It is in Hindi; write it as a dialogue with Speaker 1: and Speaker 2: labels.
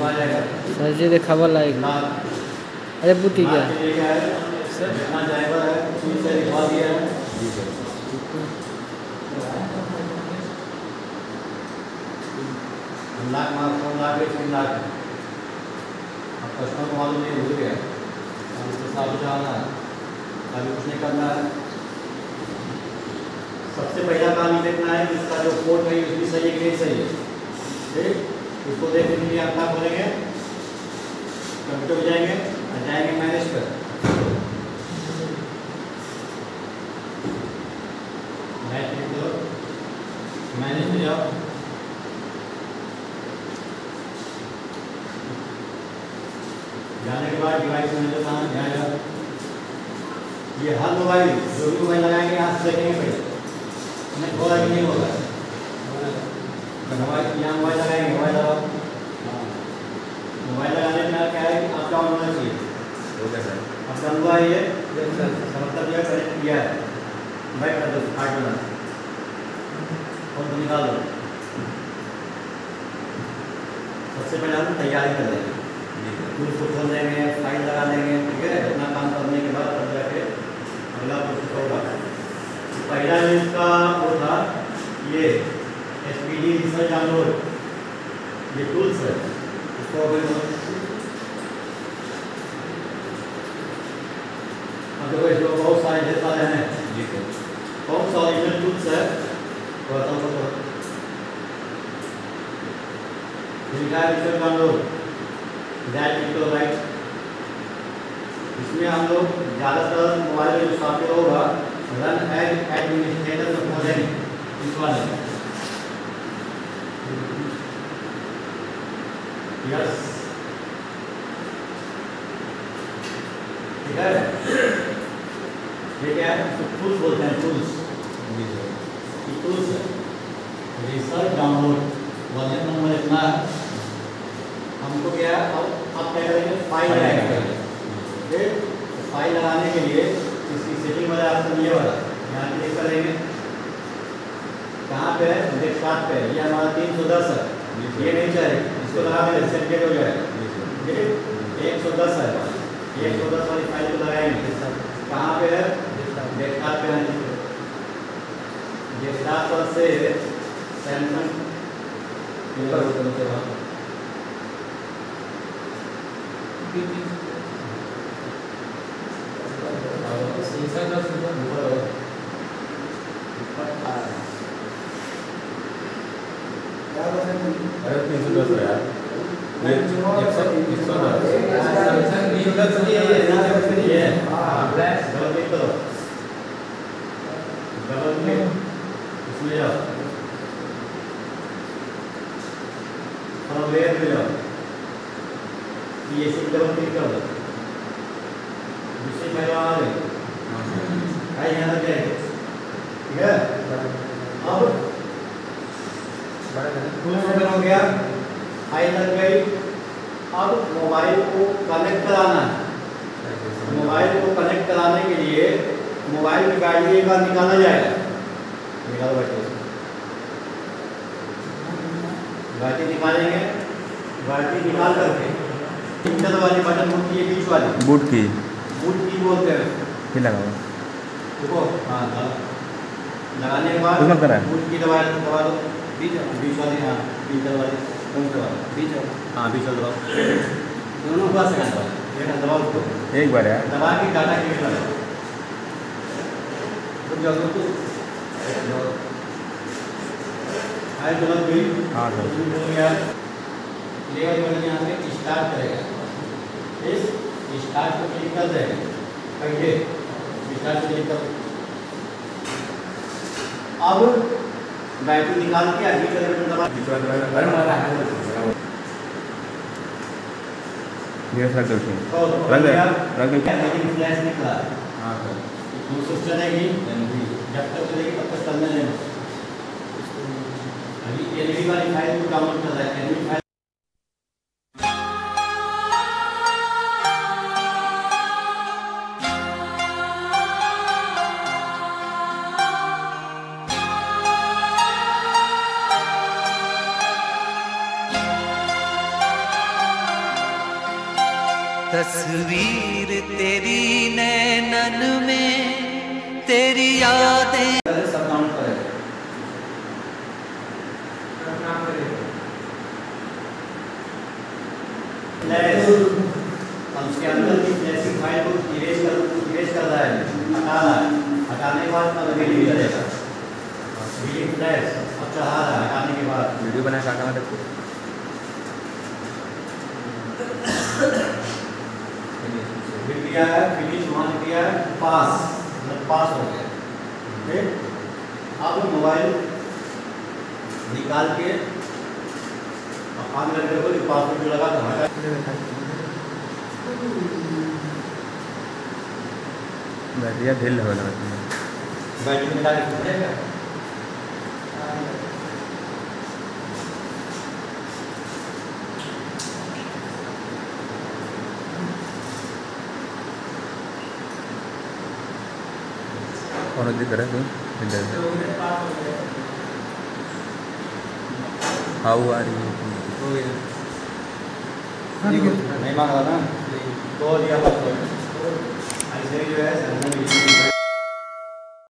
Speaker 1: सर जी दिखावा लायक। अरे बुटी क्या
Speaker 2: सर जितना ड्राइवर है उसी से लिखवा दिया है। जी सर। लाख मार्क्स 4 लाख 3 लाख अब कस्टमर को मालूम नहीं, भूल गया अब उसको साफ जाना है, अभी कुछ नहीं करना है। सबसे पहला काम ये देखना है कि इसका जो कोड है उसकी सही है कि नहीं सही है। ठीक, इसको देखने के लिए आप क्या बोलेंगे, कंप्यूटर पे जाएंगे और जाएंगे मैनेज पर, मैनेज पे जाओ। जाने के बाद डिवाइस मैनेजर कहाँ जाएगा, ये हर मोबाइल जो भी मोबाइल लगाएंगे यहाँ से देखेंगे पहले नहीं होगा कि नहीं होगा। मोबाइल यहाँ मोबाइल लगाएंगे, मोबाइल लगाओ, मोबाइल लगाने में क्या है कि आपका ऑन होना चाहिए। ओके सर, आपका हुआ है ये मतलब जो है कनेक्ट किया है, बैक कर दो हार्ड वाला और तो निकाल दो। सबसे पहले हम तैयारी कर लेंगे, टूल्स को खोल देंगे, फाइल लगा लेंगे। ठीक है, इतना काम करने के बाद तब जाके अगला प्रोसेस होगा। पहला इसका वो था ये SPD रिसर्च डाउनलोड, ये टूल्स है, इसको अभी देखो इसमें बहुत सारे ढेर सारे हैं। जी सर, कौन सा ओरिजिनल टूल्स है बताओ तो। रिसर्च डाउनलोड राइट, इसमें हम लोग ज़्यादातर मोबाइल में जो सॉफ्टवेयर होगा रन एज एडमिनिस्ट्रेटर में खोलेंगे इस वाले। यस, ठीक है, ये क्या है, टूल्स बोलते हैं, टूल्स। ये टूल्स है, रिसर्च डाउनलोड वर्जन नंबर इतना है। हमको क्या है, अब क्या करेंगे, फाइल लगाएंगे। फिर फाइल लगाने के लिए इसकी सेटिंग वाला ऑप्शन ये वाला यहाँ क्लिक करेंगे। कहाँ पे है, डेस्कटॉप पे, ये हमारा 310 है, ये नहीं चाहिए, इसको लगा देंगे, सेट हो जाएगा। ठीक, 110 है, 110 वाली फाइल को लगाएंगे। कहाँ पे है, डेस्कटॉप पे है, डेस्कटॉप पर से सैमसंग ये सिर्फ डबल क्लिक कर दो, दूसरी फाइल आ गई, फाइल यहाँ लग जाएगी। ठीक है, अब टूल्स ओपन हो गया, फाइल लग गई। अब मोबाइल को कनेक्ट कराना है। मोबाइल को कनेक्ट कराने के लिए मोबाइल की बैटरी एक बार निकाला जाएगा, निकालो बैटरी, बैटरी निकालेंगे। बैटरी निकाल करके इंटर वाली बटन होती है बीच वाली, बूट की बोलते हैं, ये लगाओ। देखो हाँ, लगाने के बाद बूट की दबा दो, बीच वाली, हाँ इंटर वाली, कौन सा वाला, बीच वाला, हाँ बीच वाला दबाओ, दोनों बार सेकंड वाला ये दबाओ उसको एक बार यार, दबा के डाटा क्लिक करो। तो जल्दी तो आए चलो गई, हाँ सर हो गया। लेवल बटन यहाँ पे स्टार्ट करेगा, इस स्टार्ट को क्लिक कर देगा, पहले स्टार्ट को क्लिक कर। अब बैटरी निकाल के आगे चल बटन दबा, ये रख दो, फ्लैश निकला। हाँ सर, प्रोसेस चलेगी, जब तक चलेगी तब तक चलने देना। अभी एलईडी वाली फाइल को डाउनलोड कर रहा है, एलईडी फाइल
Speaker 3: तस्वीर तेरी नैनन में, तेरी यादें।
Speaker 2: सब काउंट करें। हम उसके अंदर की फ्लैशिंग फाइल को इरेज कर रहा है, हटा रहा है। हटाने के बाद अब रीडिंग करेगा, रीडिंग फ्लैश अब चढ़ा रहा है। हटाने के बाद
Speaker 4: वीडियो बना काटा मत रखो।
Speaker 2: किया है फिनिश, वहाँ किया है पास, मतलब पास हो गया। ठीक, अब मोबाइल निकाल के आगे लगे देखो, पासवर्ड जो लगा था
Speaker 4: बैटरिया ढील हो ना,
Speaker 2: बैटरी निकाल के
Speaker 4: कौन दिख रहा है तू? How are you?
Speaker 2: नहीं मांग रहा ना, तो दिया पासवर्ड ऐसे ही जो है